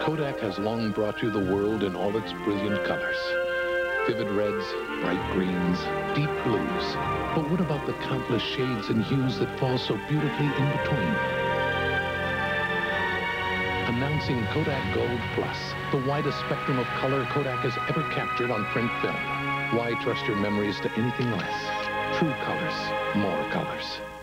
Kodak has long brought you the world in all its brilliant colors. Vivid reds, bright greens, deep blues. But what about the countless shades and hues that fall so beautifully in between? Announcing Kodak Gold Plus, the widest spectrum of color Kodak has ever captured on print film. Why trust your memories to anything less? True colors, more colors.